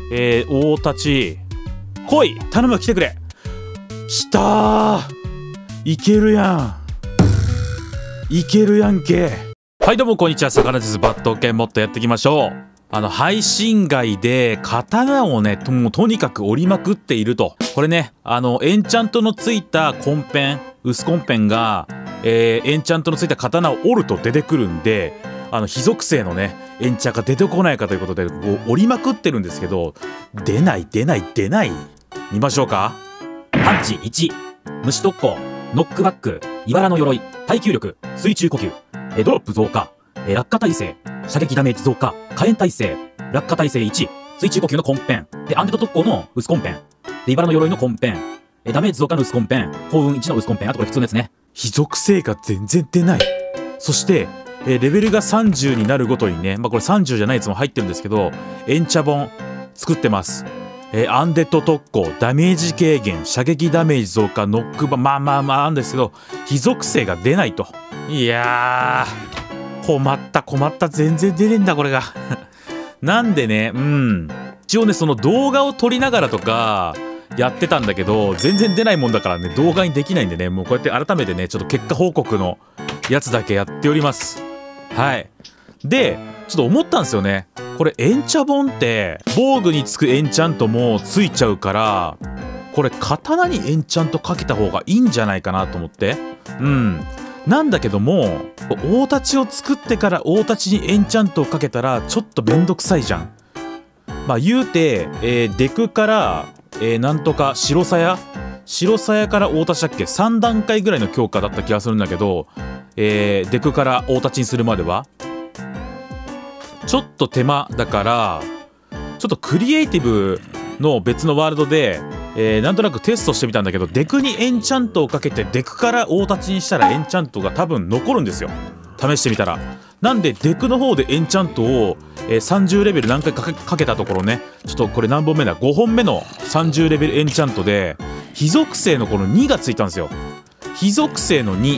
大立ち来い、頼む、来てくれ。来たー、いけるやん、いけるやんけ。はいどうもこんにちは、魚です。バット犬もっとやっていきましょう。配信外で刀をねもうとにかく折りまくっていると。これねエンチャントのついたコンペン、薄コンペンが、エンチャントのついた刀を折ると出てくるんで、非属性のねエンチャが出てこないかということでこう折りまくってるんですけど、出ない出ない出ない。見ましょうか。 パンチ1、虫特攻、ノックバック、茨の鎧、耐久力、水中呼吸、ドロップ増加、落下耐性、射撃ダメージ増加、火炎耐性、落下耐性1、水中呼吸のコンペンで、アンデッド特攻の薄コンペンで、茨の鎧のコンペン、ダメージ増加の薄コンペン、幸運1の薄コンペン、あとこれ普通のやつね。 非属性が全然出ない。そしてレベルが30になるごとにね、これ30じゃないやつも入ってるんですけど、エンチャ本作ってます。アンデッド特攻、ダメージ軽減、射撃ダメージ増加、ノックバなんですけど、非属性が出ないと。いやー困った全然出ねえんだこれがなんでね、一応ねその動画を撮りながらとかやってたんだけど、全然出ないもんだからね動画にできないんでね、もうこうやって改めてねちょっと結果報告のやつだけやっております。はい。でちょっと思ったんですよね。これエンチャ本って防具につくエンチャントもついちゃうから、これ刀にエンチャントかけた方がいいんじゃないかなと思って。なんだけども大太刀を作ってから大太刀にエンチャントをかけたらちょっとめんどくさいじゃん。言うて、デクからなんとか白鞘から大太刀だっけ、3段階ぐらいの強化だった気がするんだけど、デクから大太刀にするまではちょっと手間だから、ちょっとクリエイティブの別のワールドで、なんとなくテストしてみたんだけど、デクにエンチャントをかけてデクから大太刀にしたらエンチャントが多分残るんですよ、試してみたら。なんでデクの方でエンチャントを、30レベル何回かけたところね、ちょっとこれ何本目だ、5本目の30レベルエンチャントで非属性のこの2がついたんですよ。非属性の2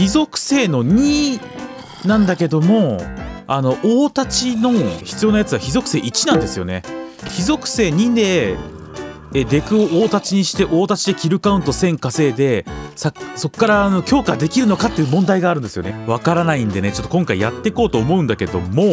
なんだけども、大太刀の必要なやつは非属性1なんですよね。非属性2でデクを大太刀にして大太刀でキルカウント1000稼いでそっから強化できるのかっていう問題があるんですよね。わからないんでね、ちょっと今回やっていこうと思うんだけども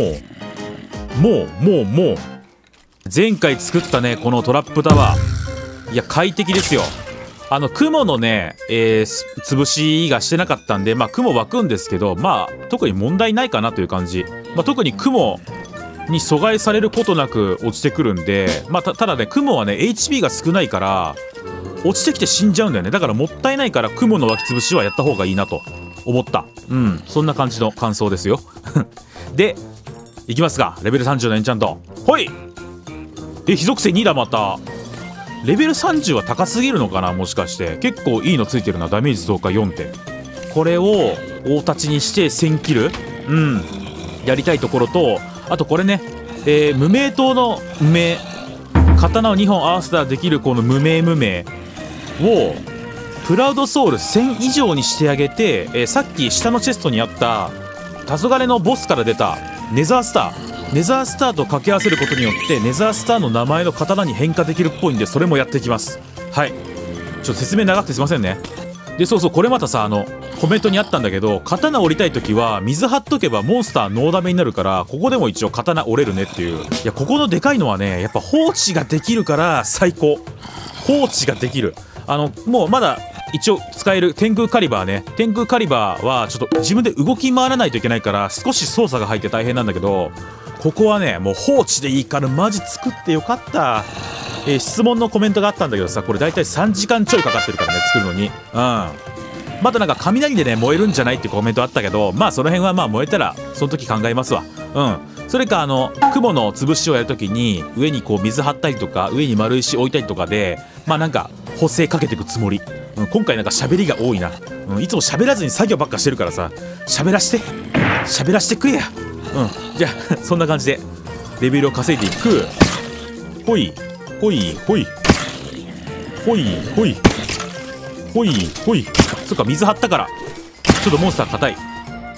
う前回作ったねこのトラップタワー、いや快適ですよ。雲のね、潰しがしてなかったんで、雲湧くんですけど、特に問題ないかなという感じ。特に雲に阻害されることなく落ちてくるんで、ただね雲はね HP が少ないから落ちてきて死んじゃうんだよね。だからもったいないから雲の湧き潰しはやった方がいいなと思った。そんな感じの感想ですよでいきますが、レベル30のエンチャントほい。非属性2だ。またレベル30は高すぎるのかな、もしかして。結構いいのついてるな。ダメージ増加4点。これを大太刀にして1000キルやりたいところと、あとこれね、無名刀の無名、刀を2本合わせたらできるこの無名をプラウドソウル1000以上にしてあげて、さっき下のチェストにあった黄昏のボスから出たネザースターと掛け合わせることによってネザースターの名前の刀に変化できるっぽいんで、それもやっていきます。はい、ちょっと説明長くてすいませんね。でそうこれまたさコメントにあったんだけど、刀折りたい時は水張っとけばモンスターノーダメになるから、ここでも一応刀折れるねっていう。いやここのでかいのはね、やっぱ放置ができるから最高。放置ができる。もうまだ一応使える天空カリバーね。天空カリバーはちょっと自分で動き回らないといけないから少し操作が入って大変なんだけど、ここはねもう放置でいいからマジ作ってよかった。質問のコメントがあったんだけどさ、これ大体3時間ちょいかかってるからね、作るのに。またなんか雷でね燃えるんじゃないってコメントあったけど、その辺は燃えたらその時考えますわ。それか雲の潰しをやるときに上にこう水張ったりとか上に丸石置いたりとかでなんか補正かけていくつもり。今回なんか喋りが多いな。いつも喋らずに作業ばっかしてるからさ、喋らしてくれや。じゃあそんな感じでレベルを稼いでいく。ほいほいほいほいほいほいほい。そっか水張ったからちょっとモンスター硬い。よ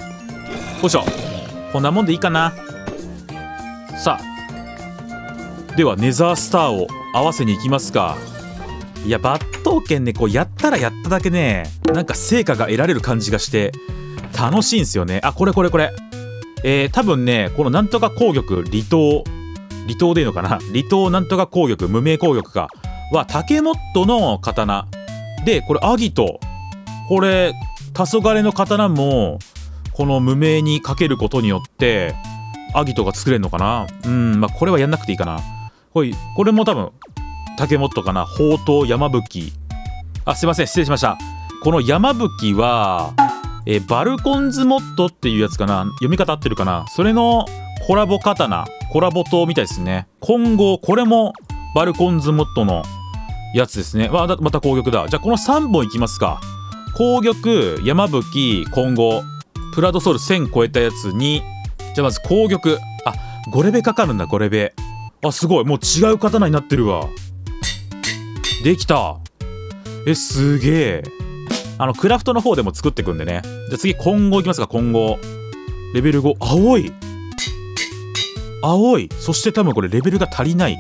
いしょ、こんなもんでいいかな。さあではネザースターを合わせに行きますか。いや抜刀剣ね、こうやったらやっただけね、なんか成果が得られる感じがして楽しいんすよね。あ、これ多分ね、このなんとか攻玉離島でいいのかな、離島なんとか攻玉無名攻玉かは竹本の刀で、これアギト、これ黄昏の刀もこの無名にかけることによってアギトが作れるのかな。まあこれはやんなくていいかな。これも多分竹本かな。宝刀山吹、あ、すいません、失礼しました。この山吹はバルコンズモッドっていうやつかな、読み方合ってるかな、それのコラボ刀、コラボ刀みたいですね。今後これもバルコンズモッドのやつですね。また攻玉だ。じゃあこの3本いきますか。攻玉、山吹、今後プラドソウル1000超えたやつに、じゃあまず攻玉、あ、5レベかかるんだ。5レベ、あ、すごい、もう違う刀になってるわ。できた。すげえ。クラフトの方でも作っていくんでね。じゃあ次今後いきますか。今後レベル5、青い。そして多分これレベルが足りない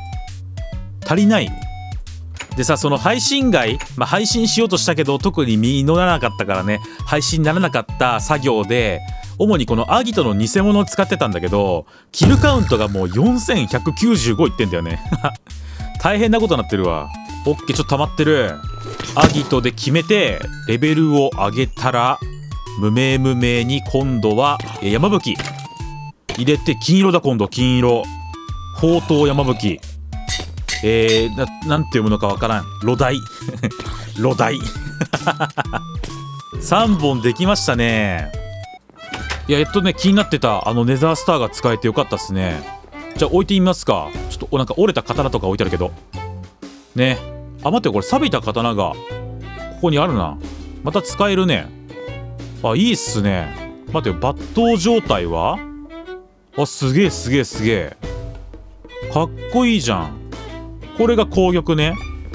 でさ、その配信外、配信しようとしたけど特に実らなかったからね、配信にならなかった作業で主にこのアギトの偽物を使ってたんだけど、キルカウントがもう4195いってんだよね大変なことになってるわ。オッケー、ちょっと溜まってる。アギトで決めてレベルを上げたら、無名に今度は山吹入れて、金色だ。今度金色、宝刀山吹、なんて読むのかわからん。ロダイロダイ3本できましたね。いや、気になってたネザースターが使えてよかったっすね。じゃあ置いてみますか。ちょっとなんか折れた刀とか置いてあるけどね。あ、待って、これ錆びた刀がここにあるな。また使えるね。あ、いいっすね。待ってよ、抜刀状態は、あ、すげえかっこいいじゃん。これが攻玉ね。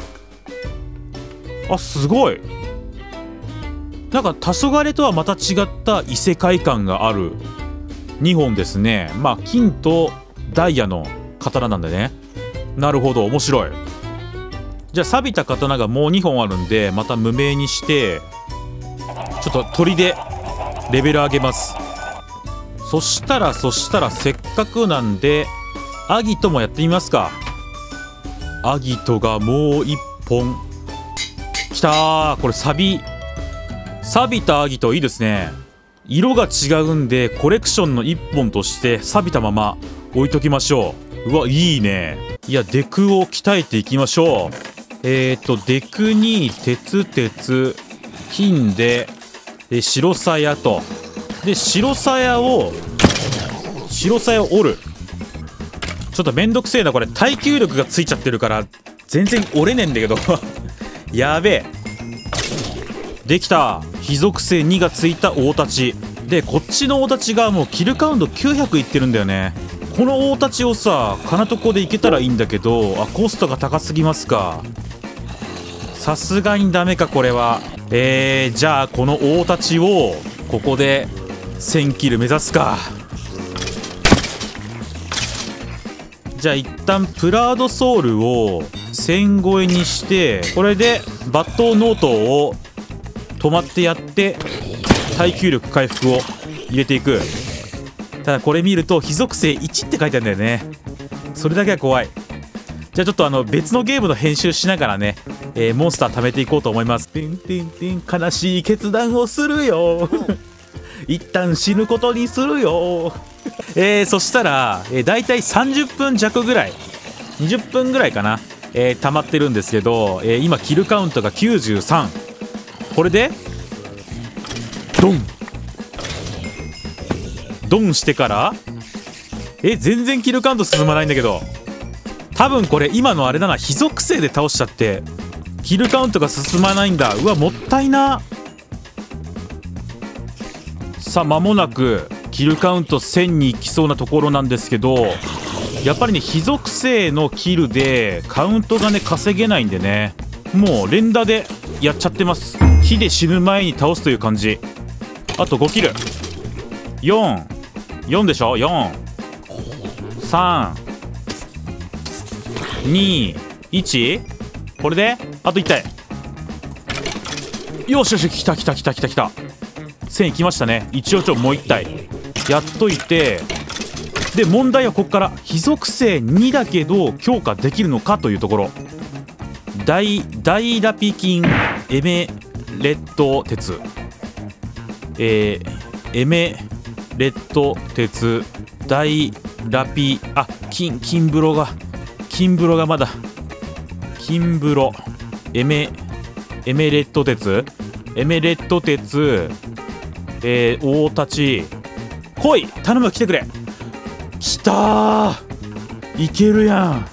あ、すごい。なんか黄昏とはまた違った異世界観がある2本ですね。金とダイヤの刀なんでね。なるほど、面白い。じゃあ錆びた刀がもう2本あるんで、また無名にしてちょっと鳥でレベル上げます。そしたらせっかくなんでアギトもやってみますか。アギトがもう1本きたー。これ錆びたアギトいいですね。色が違うんでコレクションの1本として錆びたまま置いときましょう。うわ、いいね。いや、デクを鍛えていきましょう。デクに鉄金で白鞘と、で白鞘を折る。ちょっとめんどくせえな、これ耐久力がついちゃってるから全然折れねえんだけどやべえ。できた。火属性2がついた大太刀で、こっちの大太刀がもうキルカウント900いってるんだよね。この大太刀をさ、金床でいけたらいいんだけど、コストが高すぎますか。さすがにダメか、これは。じゃあこの大太刀をここで1000キル目指すか。じゃあ一旦プラードソウルを1000超えにして、これで抜刀ノートを止まってやって耐久力回復を入れていく。ただこれ見ると火属性1って書いてあるんだよね。それだけは怖い。じゃあちょっと別のゲームの編集しながらね、モンスター貯めていこうと思います。悲しい決断をするよ一旦死ぬことにするよそしたら、だいたい30分弱ぐらい、20分ぐらいかな、溜まってるんですけど、今キルカウントが93。これでドンしてから、全然キルカウント進まないんだけど、多分これ今のあれだな、火属性で倒しちゃってキルカウントが進まないんだ。うわ、もったいな。さあ間もなくキルカウント1000に行きそうなところなんですけど、やっぱりね、火属性のキルでカウントがね稼げないんでね、もう連打でやっちゃってます。火で死ぬ前に倒すという感じ。あと5キル、4でしょ。4、3、 21。これであと1体。よしよし、来た来た来た来た来た。1000いきましたね。一応もう1体やっといて、で問題はここから非属性2だけど強化できるのかというところ。大ラピ金エメレット鉄、エメレット鉄大ラピ、あ、金風呂がまだ、金風呂エメレット鉄大立ち来い、頼む、来てくれ。来たー、いけるや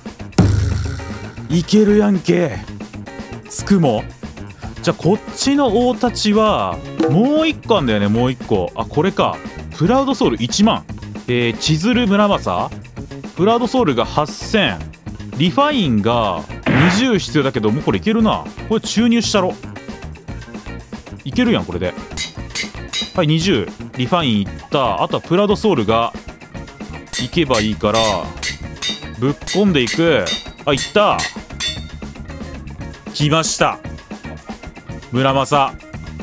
んけ。つくも。じゃあこっちの大立ちはもう1個あんだよね。もう1個、あ、これか。プラウドソウル1万、千鶴村正プラウドソウルが8000、リファインが20必要だけど、もうこれいけるな。これ注入したろ、いけるやんこれで。はい、20リファインいった。あとはプラウドソウルがいけばいいからぶっ込んでいく。あ、いった、来ました。村正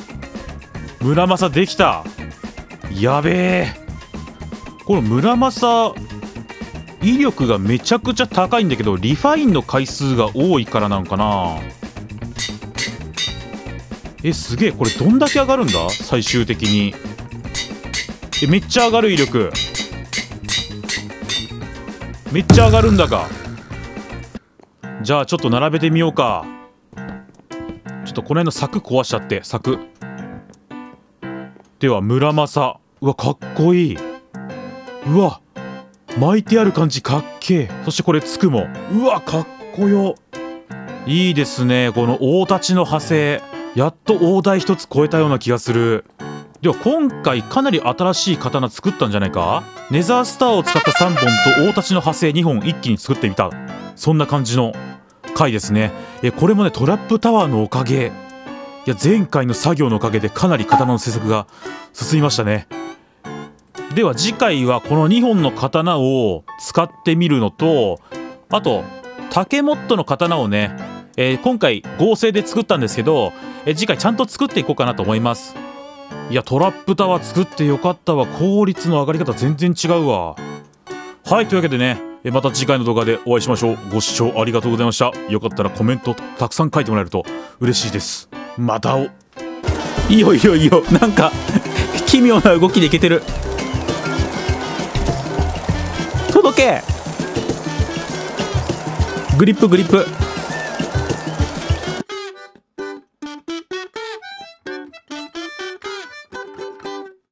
できた。やべえ、この村正威力がめちゃくちゃ高いんだけど、リファインの回数が多いからなんかな。すげえ、これどんだけ上がるんだ最終的に。めっちゃ上がる、威力めっちゃ上がるんだが。じゃあちょっと並べてみようか。ちょっとこの辺の柵壊しちゃって。柵では村正、うわかっこいい。うわ巻いてある感じかっけえ。そしてこれつくも、うわかっこよ。いいですね。この大立ちの派生、やっと大台一つ超えたような気がする。では今回かなり新しい刀作ったんじゃないか。ネザースターを使った3本と大立ちの派生2本一気に作ってみた、そんな感じの回ですね。これもねトラップタワーのおかげ、いや前回の作業のおかげでかなり刀の制作が進みましたね。では次回はこの2本の刀を使ってみるのと、あと竹モットの刀をね、今回合成で作ったんですけど、次回ちゃんと作っていこうかなと思います。いやトラップタワー作ってよかったわ。効率の上がり方全然違うわ。はい、というわけでね、また次回の動画でお会いしましょう。ご視聴ありがとうございました。よかったらコメントたくさん書いてもらえると嬉しいです。またいいよなんか奇妙な動きでいけてる。届け、グリップ